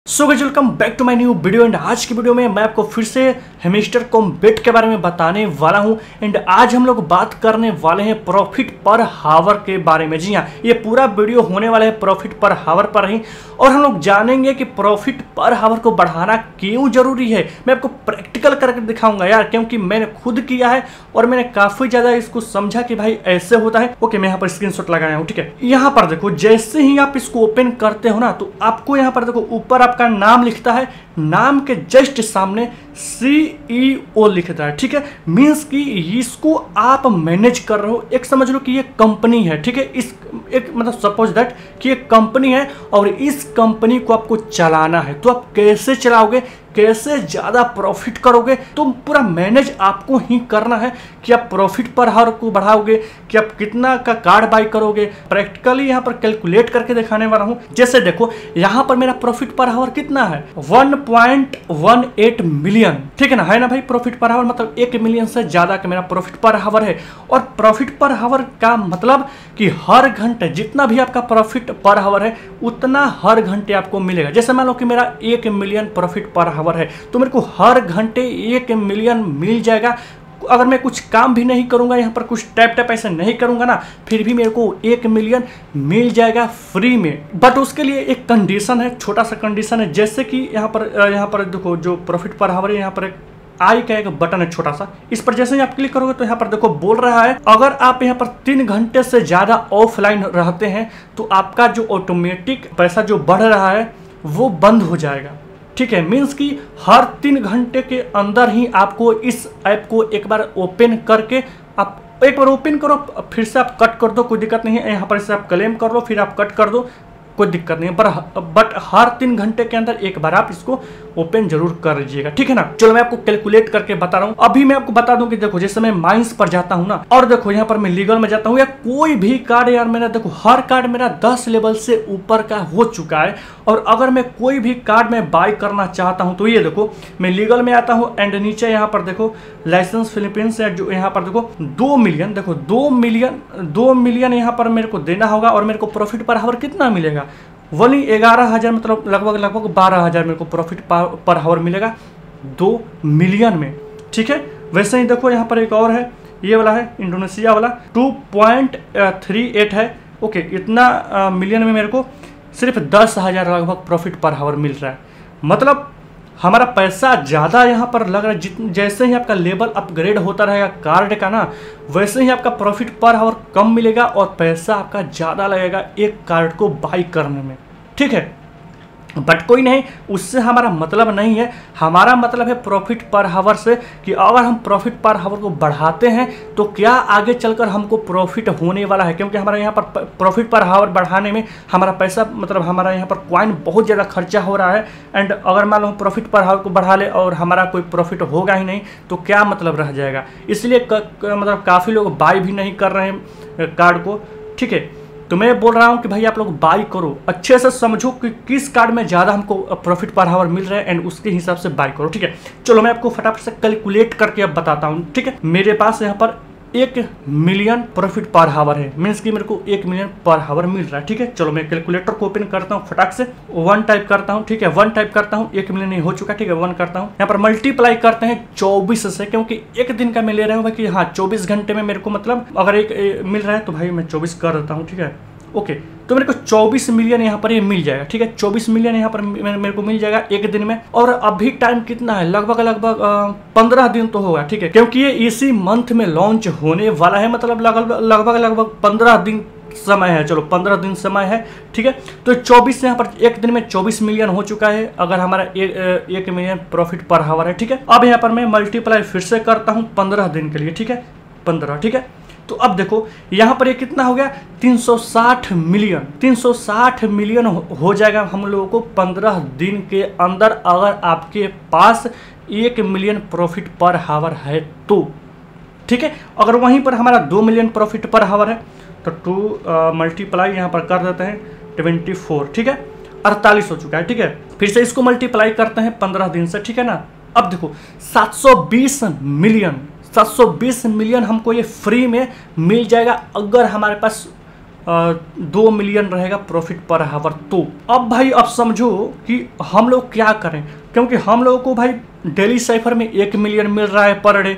So guys welcome back to my new video. And आज की video में मैं आपको फिर से हेमिस्टर कॉम्बैट के बारे में बताने वाला हूं। एंड आज हम लोग बात करने वाले हैं प्रॉफिट पर हावर के बारे में। जी हाँ, ये पूरा वीडियो होने वाला है प्रॉफिट पर हावर पर ही, और हम लोग जानेंगे कि प्रॉफिट पर हावर को बढ़ाना क्यों जरूरी है। मैं आपको प्रैक्टिकल करके दिखाऊंगा यार, क्योंकि मैंने खुद किया है और मैंने काफी ज्यादा इसको समझा कि भाई ऐसे होता है। ओके, मैं यहाँ पर स्क्रीनशॉट लगाया हूँ। ठीक है, यहाँ पर देखो, जैसे ही आप इसको ओपन करते हो ना, तो आपको यहाँ पर देखो ऊपर आपका नाम लिखता है, नाम के जस्ट सामने CEO लिखता है। ठीक है, मींस कि इसको आप मैनेज कर रहे हो। एक समझ लो कि ये कंपनी है। ठीक है, इस एक मतलब सपोज दैट कि ये कंपनी है और इस कंपनी को आपको चलाना है। तो आप कैसे चलाओगे, कैसे ज्यादा प्रॉफिट करोगे, तो पूरा मैनेज आपको ही करना है कि आप प्रॉफिट पर हावर को बढ़ाओगे, कि आप कितना का कार्ड बाई करोगे। प्रैक्टिकली यहाँ पर कैलकुलेट करके दिखाने वाला हूँ। जैसे देखो, यहाँ पर मेरा प्रॉफिट पर हावर कितना है, 1.18 मिलियन। ठीक है ना, है ना भाई। प्रॉफिट पर हावर मतलब 1 मिलियन से ज्यादा का मेरा प्रॉफिट पर हावर है। और प्रॉफिट पर हावर का मतलब कि हर घंटे जितना भी आपका प्रॉफिट पर हावर है, उतना हर घंटे आपको मिलेगा। जैसे मान लो कि मेरा 1 मिलियन प्रॉफिट पर हावर है, तो मेरे को हर घंटे 1 मिलियन मिल जाएगा। अगर मैं कुछ काम भी नहीं करूंगा, यहाँ पर कुछ टैप ऐसे नहीं करूंगा ना, फिर भी मेरे को 1 मिलियन मिल जाएगा फ्री में। बट उसके लिए एक कंडीशन है, छोटा सा कंडीशन है। जैसे कि यहाँ पर देखो, जो प्रॉफिट पर हावर है, यहाँ पर एक आई का एक बटन है छोटा सा, इस पर जैसे ही आप क्लिक करोगे तो यहाँ पर देखो बोल रहा है, अगर आप यहाँ पर 3 घंटे से ज्यादा ऑफलाइन रहते हैं तो आपका जो ऑटोमेटिक पैसा जो बढ़ रहा है वो बंद हो जाएगा। ठीक है, मीन्स कि हर 3 घंटे के अंदर ही आपको इस ऐप को एक बार ओपन करके, आप एक बार ओपन करो, फिर से आप कट कर दो, कोई दिक्कत नहीं है। यहाँ पर से आप क्लेम कर लो, फिर आप कट कर दो, कोई दिक्कत नहीं है। बट हर 3 घंटे के अंदर एक बार आप इसको ओपन जरूर कर लीजिएगा। ठीक है ना। चलो मैं आपको कैलकुलेट करके बता रहा हूँ। अभी मैं आपको बता दूं कि देखो, जैसे मैं माइंस पर जाता हूँ ना, और देखो यहाँ पर मैं लीगल में जाता हूँ, या कोई भी कार्ड यार मेरा, देखो हर कार्ड मेरा 10 लेवल से ऊपर का हो चुका है। और अगर मैं कोई भी कार्ड में बाय करना चाहता हूँ तो ये देखो, मैं लीगल में आता हूँ एंड नीचे यहाँ पर देखो लाइसेंस फिलीपींस है, जो यहाँ पर देखो 2 मिलियन, देखो 2 मिलियन यहाँ पर मेरे को देना होगा। और मेरे को प्रॉफिट पर हावर कितना मिलेगा, वही 11,000, मतलब लगभग 12,000 मेरे को प्रॉफिट पर हावर मिलेगा 2 मिलियन में। ठीक है, वैसे ही देखो यहाँ पर एक और है, ये वाला है इंडोनेशिया वाला, 2.38 है। ओके, इतना मिलियन में मेरे को सिर्फ 10,000 लगभग प्रॉफिट पर हावर मिल रहा है। मतलब हमारा पैसा ज़्यादा यहाँ पर लग रहा है। जैसे ही आपका लेवल अपग्रेड होता रहेगा कार्ड का ना, वैसे ही आपका प्रॉफिट पर हावर कम मिलेगा और पैसा आपका ज़्यादा लगेगा एक कार्ड को बाई करने में। ठीक है, बट कोई नहीं, उससे हमारा मतलब नहीं है। हमारा मतलब है प्रॉफिट पर हावर से, कि अगर हम प्रॉफिट पर हावर को बढ़ाते हैं तो क्या आगे चलकर हमको प्रॉफिट होने वाला है। क्योंकि हमारे यहाँ पर प्रॉफिट पर हावर बढ़ाने में हमारा पैसा, मतलब हमारा यहाँ पर कॉइन बहुत ज़्यादा खर्चा हो रहा है। एंड अगर मान लो हम प्रॉफिट पर हावर को बढ़ा ले और हमारा कोई प्रॉफिट होगा ही नहीं, तो क्या मतलब रह जाएगा। इसलिए मतलब काफ़ी लोग बाय भी नहीं कर रहे हैं कार्ड को। ठीक है, तो मैं बोल रहा हूं कि भाई आप लोग बाई करो, अच्छे से समझो कि किस कार्ड में ज़्यादा हमको प्रॉफिट पर हावर मिल रहा है एंड उसके हिसाब से बाई करो। ठीक है, चलो मैं आपको फटाफट से कैलकुलेट करके अब बताता हूं। ठीक है, मेरे पास यहाँ पर 1 मिलियन प्रॉफिट पर हावर है, मीन्स कि मेरे को 1 मिलियन पर हावर मिल रहा है। ठीक है, चलो मैं कैलकुलेटर को ओपन करता हूँ, फटाक से 1 टाइप करता हूँ। ठीक है, 1 टाइप करता हूँ, 1 मिलियन नहीं हो चुका। ठीक है, 1 करता हूँ, यहाँ पर मल्टीप्लाई करते हैं 24 से, क्योंकि एक दिन का मैं ले रहा हूँ कि हाँ 24 घंटे में मेरे को, मतलब अगर एक मिल रहा है तो भाई मैं 24 कर देता हूँ। ठीक है, ओके, तो मेरे को 24 मिलियन यहाँ पर ये मिल जाएगा। ठीक है, 24 मिलियन यहाँ पर मेरे को मिल जाएगा एक दिन में। और अभी टाइम कितना है, लगभग 15 दिन तो होगा। ठीक है, क्योंकि ये इसी मंथ में लॉन्च होने वाला है, मतलब लगभग 15 दिन समय है। चलो 15 दिन समय है। ठीक है, तो 24 यहाँ पर एक दिन में 24 मिलियन हो चुका है, अगर हमारा 1 मिलियन प्रॉफिट पर हावर है। ठीक है, अब यहाँ पर मैं मल्टीप्लाई फिर से करता हूँ 15 दिन के लिए। ठीक है, 15। ठीक है, तो अब देखो यहाँ पर ये कितना हो गया, 360 मिलियन। 360 मिलियन हो जाएगा हम लोगों को 15 दिन के अंदर, अगर आपके पास 1 मिलियन प्रॉफिट पर हावर है तो। ठीक है, अगर वहीं पर हमारा 2 मिलियन प्रॉफिट पर हावर है तो 2 मल्टीप्लाई यहाँ पर कर देते हैं 24। ठीक है, 48 हो चुका है। ठीक है, फिर से इसको मल्टीप्लाई करते हैं 15 दिन से। ठीक है ना, अब देखो 720 मिलियन हमको ये फ्री में मिल जाएगा, अगर हमारे पास 2 मिलियन रहेगा प्रॉफिट पर हावर। तो अब भाई अब समझो कि हम लोग क्या करें, क्योंकि हम लोगों को भाई डेली साइफर में 1 मिलियन मिल रहा है पर डे,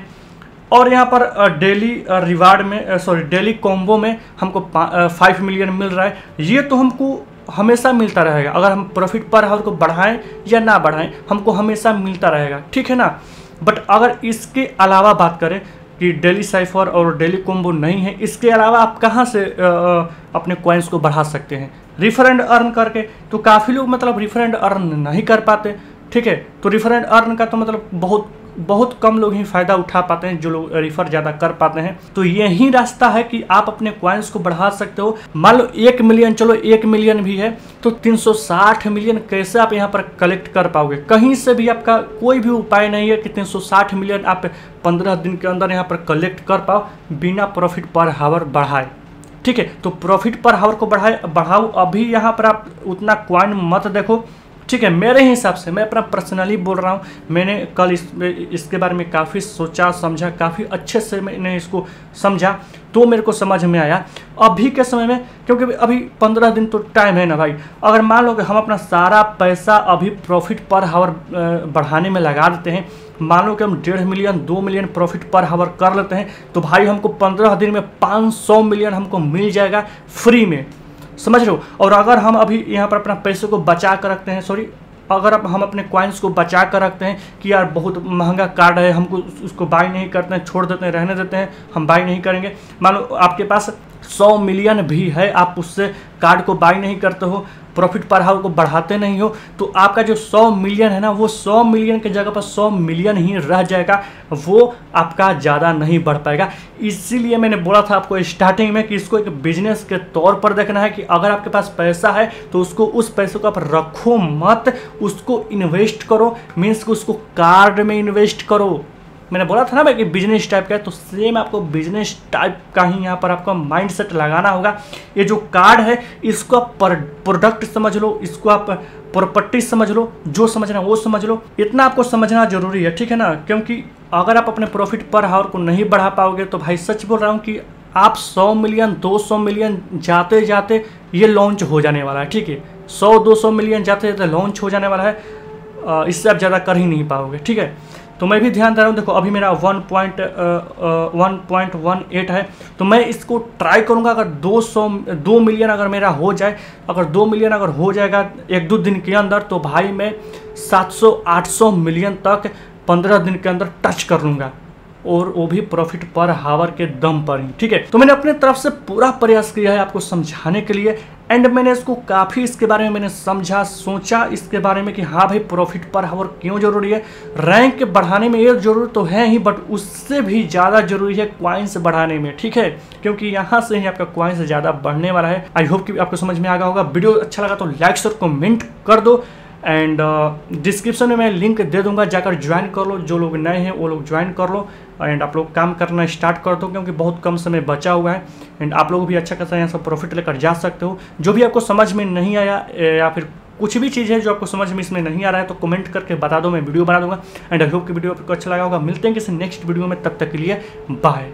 और यहाँ पर डेली रिवार्ड में डेली कॉम्बो में हमको 5 मिलियन मिल रहा है। ये तो हमको हमेशा मिलता रहेगा, अगर हम प्रॉफिट पर हावर को बढ़ाएं या ना बढ़ाएं हमको हमेशा मिलता रहेगा, ठीक है ना। बट अगर इसके अलावा बात करें कि डेली साइफर और डेली कॉम्बो नहीं है, इसके अलावा आप कहाँ से अपने कॉइन्स को बढ़ा सकते हैं? रिफरेंड अर्न करके। तो काफ़ी लोग मतलब रिफरेंड अर्न नहीं कर पाते, ठीक है। तो रिफरेंड अर्न का तो मतलब बहुत कम लोग ही फ़ायदा उठा पाते हैं, जो लोग रिफ़र ज़्यादा कर पाते हैं। तो यही रास्ता है कि आप अपने कॉइन्स को बढ़ा सकते हो। मान लो 1 मिलियन, चलो 1 मिलियन भी है तो 360 मिलियन कैसे आप यहाँ पर कलेक्ट कर पाओगे? कहीं से भी आपका कोई भी उपाय नहीं है कि 360 मिलियन आप 15 दिन के अंदर यहाँ पर कलेक्ट कर पाओ बिना प्रॉफिट पर हावर बढ़ाए, ठीक है। तो प्रॉफिट पर हावर को बढ़ाओ। अभी यहाँ पर आप उतना कॉइन मत देखो, ठीक है। मेरे हिसाब से, मैं अपना पर्सनली बोल रहा हूँ, मैंने कल इसके बारे में काफ़ी सोचा समझा, काफ़ी अच्छे से मैंने इसको समझा, तो मेरे को समझ में आया अभी के समय में, क्योंकि अभी 15 दिन तो टाइम है ना भाई। अगर मान लो कि हम अपना सारा पैसा अभी प्रॉफिट पर हावर बढ़ाने में लगा देते हैं, मान लो कि हम 1.5 मिलियन 2 मिलियन प्रॉफिट पर हावर कर लेते हैं, तो भाई हमको 15 दिन में 500 मिलियन हमको मिल जाएगा फ्री में, समझ रहे हो। और अगर हम अभी यहाँ पर अपना पैसे को बचा कर रखते हैं, अगर अब हम अपने कॉइन्स को बचा कर रखते हैं कि यार बहुत महंगा कार्ड है, हमको उसको बाई नहीं करते हैं, छोड़ देते हैं, रहने देते हैं, हम बाई नहीं करेंगे। मान लो आपके पास 100 मिलियन भी है, आप उससे कार्ड को बाई नहीं करते हो, प्रॉफिट पर हावर को बढ़ाते नहीं हो, तो आपका जो 100 मिलियन है ना, वो 100 मिलियन के जगह पर 100 मिलियन ही रह जाएगा, वो आपका ज़्यादा नहीं बढ़ पाएगा। इसीलिए मैंने बोला था आपको स्टार्टिंग में कि इसको एक बिजनेस के तौर पर देखना है कि अगर आपके पास पैसा है तो उसको, उस पैसे को आप रखो मत, उसको इन्वेस्ट करो, मीन्स कि उसको कार्ड में इन्वेस्ट करो। मैंने बोला था ना भाई कि बिजनेस टाइप का है, तो सेम आपको बिजनेस टाइप का ही यहाँ पर आपका माइंडसेट लगाना होगा। ये जो कार्ड है इसको आप प्रोडक्ट समझ लो, इसको आप प्रॉपर्टी समझ लो, जो समझना वो समझ लो, इतना आपको समझना जरूरी है, ठीक है ना। क्योंकि अगर आप अपने प्रॉफिट पर हावर को नहीं बढ़ा पाओगे तो भाई सच बोल रहा हूँ कि आप 100 मिलियन 200 मिलियन जाते जाते ये लॉन्च हो जाने वाला है, ठीक है। 100-200 मिलियन जाते जाते लॉन्च हो जाने वाला है, इससे आप ज़्यादा कर ही नहीं पाओगे, ठीक है। तो मैं भी ध्यान दे रहा हूँ, देखो अभी मेरा 1.18 है, तो मैं इसको ट्राई करूँगा। अगर 2 मिलियन अगर मेरा हो जाए, अगर 2 मिलियन अगर हो जाएगा 1-2 दिन के अंदर, तो भाई मैं 700-800 मिलियन तक 15 दिन के अंदर टच कर लूँगा, और वो भी प्रॉफिट पर हावर के दम पर ही, ठीक है। तो मैंने अपने तरफ से पूरा प्रयास किया है आपको समझाने के लिए, एंड मैंने इसको काफ़ी इसके बारे में मैंने समझा सोचा इसके बारे में कि हाँ भाई प्रॉफिट पर हावर क्यों जरूरी है। रैंक बढ़ाने में ये जरूरी तो है ही, बट उससे भी ज़्यादा जरूरी है कॉइन्स बढ़ाने में, ठीक है। क्योंकि यहाँ से ही आपका कॉइन्स ज़्यादा बढ़ने वाला है। आई होप कि आपको समझ में आ गया होगा। वीडियो अच्छा लगा तो लाइक और कमेंट कर दो, एंड डिस्क्रिप्शन में मैं लिंक दे दूंगा, जाकर ज्वाइन कर लो। जो लोग नए हैं वो लोग ज्वाइन कर लो, एंड आप लोग काम करना स्टार्ट कर दो, क्योंकि बहुत कम समय बचा हुआ है, एंड आप लोग भी अच्छा खासा यहाँ से प्रॉफिट लेकर जा सकते हो। जो भी आपको समझ में नहीं आया या फिर कुछ भी चीज़ है जो आपको समझ में इसमें नहीं आ रहा है, तो कमेंट करके बता दो, मैं वीडियो बना दूंगा। एंड आई होप कि वीडियो आपको अच्छा लगा होगा। मिलते हैं किसी नेक्स्ट वीडियो में, तब तक के लिए बाय।